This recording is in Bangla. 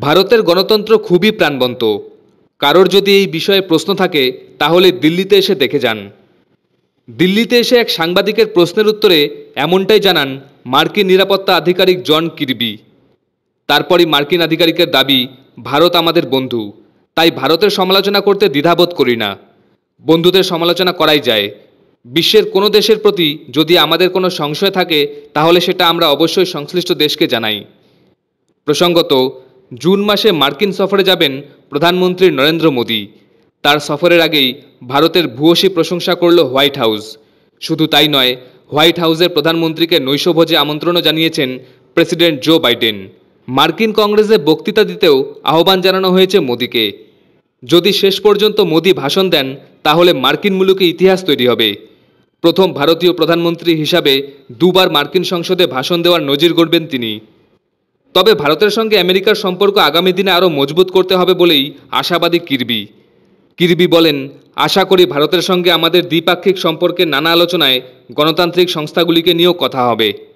ভারতের গণতন্ত্র খুবই প্রাণবন্ত। কারোর যদি এই বিষয়ে প্রশ্ন থাকে তাহলে দিল্লিতে এসে দেখে যান। দিল্লিতে এসে এক সাংবাদিকের প্রশ্নের উত্তরে এমনটাই জানান মার্কিন নিরাপত্তা আধিকারিক জন কির্বি। তারপরই মার্কিন আধিকারিকের দাবি, ভারত আমাদের বন্ধু, তাই ভারতের সমালোচনা করতে দ্বিধাবোধ করি না। বন্ধুদের সমালোচনা করাই যায়। বিশ্বের কোনো দেশের প্রতি যদি আমাদের কোনো সংশয় থাকে তাহলে সেটা আমরা অবশ্যই সংশ্লিষ্ট দেশকে জানাই। প্রসঙ্গত, জুন মাসে মার্কিন সফরে যাবেন প্রধানমন্ত্রী নরেন্দ্র মোদী। তার সফরের আগেই ভারতের ভূয়সী প্রশংসা করল হোয়াইট হাউস। শুধু তাই নয়, হোয়াইট হাউসের প্রধানমন্ত্রীকে নৈশভোজে আমন্ত্রণও জানিয়েছেন প্রেসিডেন্ট জো বাইডেন। মার্কিন কংগ্রেসে বক্তৃতা দিতেও আহ্বান জানানো হয়েছে মোদীকে। যদি শেষ পর্যন্ত মোদী ভাষণ দেন তাহলে মার্কিন মুলুকে ইতিহাস তৈরি হবে। প্রথম ভারতীয় প্রধানমন্ত্রী হিসাবে দুবার মার্কিন সংসদে ভাষণ দেওয়ার নজির গড়বেন তিনি। তবে ভারতের সঙ্গে আমেরিকার সম্পর্ক আগামী দিনে আরও মজবুত করতে হবে বলেই আশাবাদী কির্বি বলেন, আশা করি ভারতের সঙ্গে আমাদের দ্বিপাক্ষিক সম্পর্কের নানা আলোচনায় গণতান্ত্রিক সংস্থাগুলিকে নিয়েও কথা হবে।